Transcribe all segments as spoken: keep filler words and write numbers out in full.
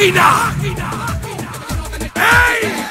máquina. ¡Ey!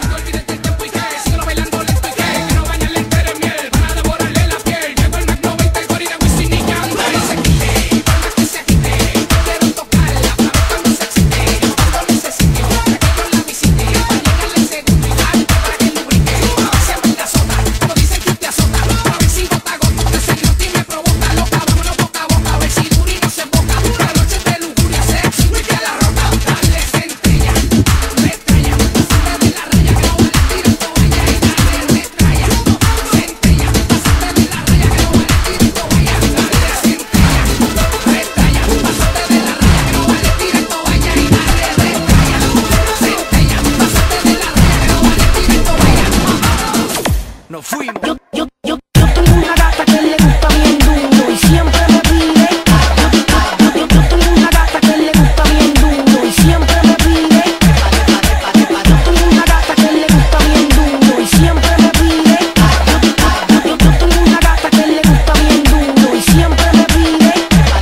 Nos fuimos. Yo, yo, yo, yo tengo una gata que le gusta bien duro y siempre me pide. Yo, yo, yo, yo tengo una gata que le gusta bien duro y siempre me pide. Yo tengo una gata que le gusta bien duro y siempre me pide. Yo, yo, yo tengo una gata que le gusta bien duro y siempre me pide.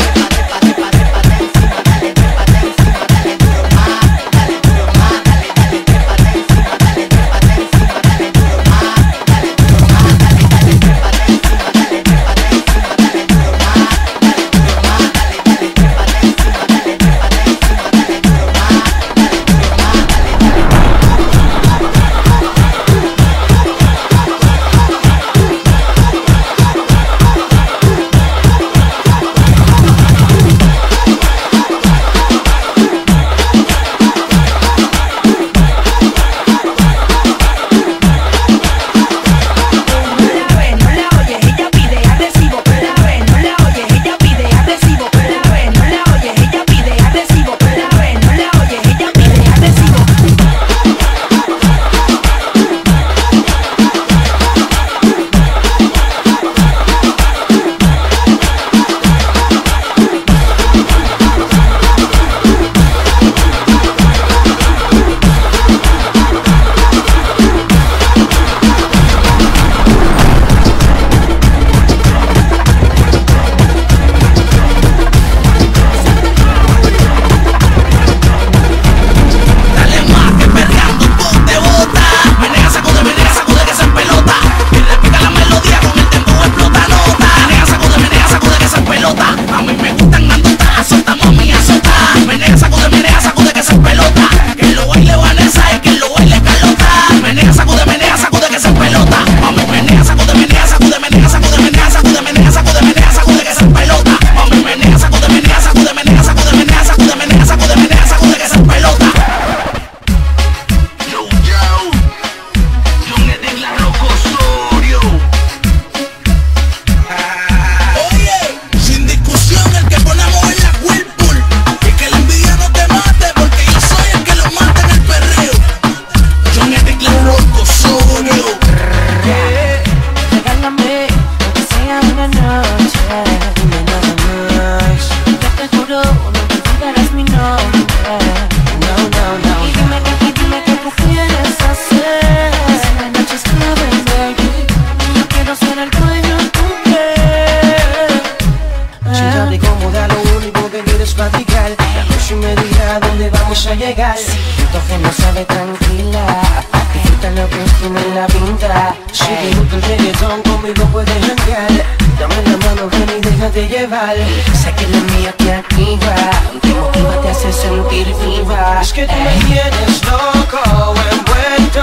A llegar, siento que no sabe tranquila. Disfruta lo que tiene en la pinta. Si te gusta el reggaetón, conmigo puedes janguear. Dame la mano, ven y déjate llevar. Sé que la mía te activa, te motiva, te hace sentir viva. Es que tú me tienes loco, envuelto,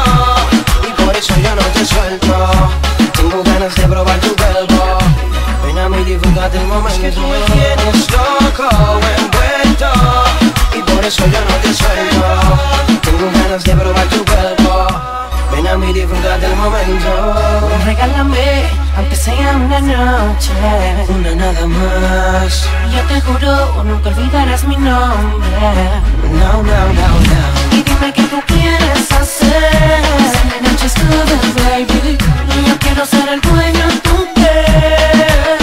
y por eso yo no te suelto. Tengo ganas de probar tu cuerpo. Ven a mí, disfruta del momento. Es que tú me tienes loco, envuelto, y por eso yo no te suelto. Tengo ganas de probar tu cuerpo. Ven a mí, disfruta del momento. Regálame, aunque sea una noche, una nada más. yo te juro, nunca olvidarás mi nombre. No, no, no, no. Y dime qué tú quieres hacer. Si la noche es joven, baby, yo quiero ser el dueño de tu piel.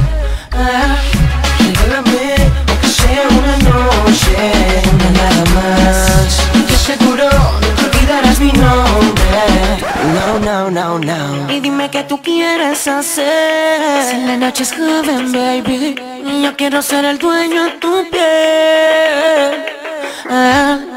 Ah. Regálame, aunque sea una noche, una nada más. Yo seguro, nunca olvidarás mi nombre. No, no, no, no. Y dime qué tú quieres hacer. Si la noche es joven, baby, yo quiero ser el dueño de tu piel. Ah.